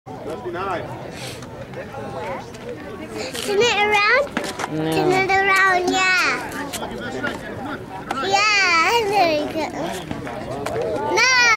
59. Turn it around? No. Turn it around, yeah. Yeah, there we go.